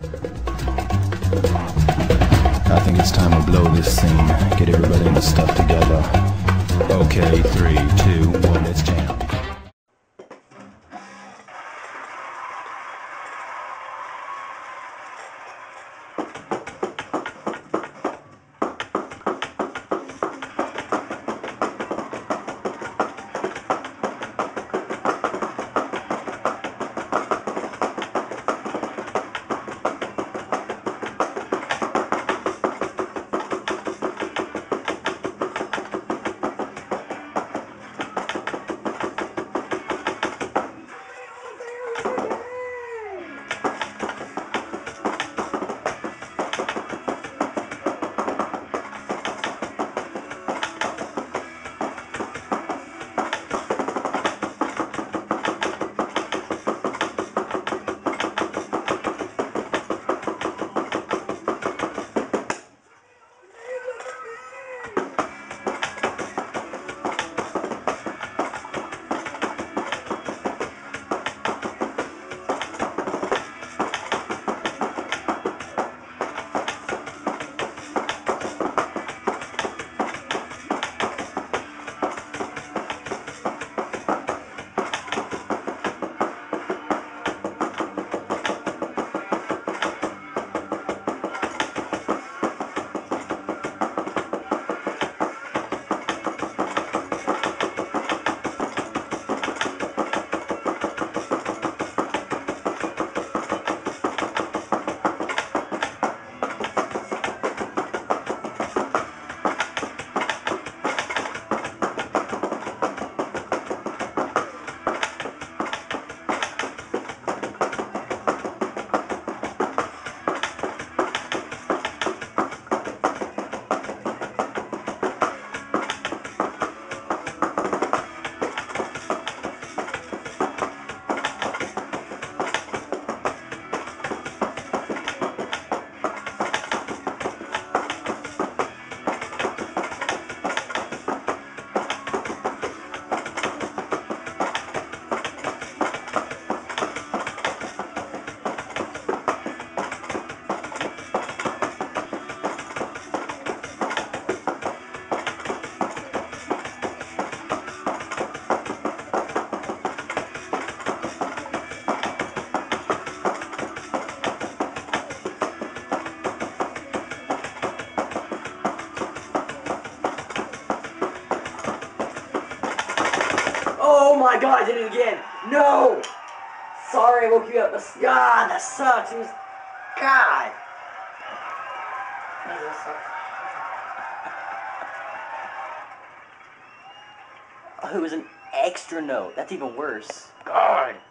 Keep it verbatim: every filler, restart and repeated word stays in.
I think it's time to blow this scene. Get everybody in the stuff together. Okay, three, two, one, let's jam. Oh my god, I did it again! No! Sorry I woke you up. God, that sucks. It was... God! That sucks. Oh, it was an extra note. That's even worse. God!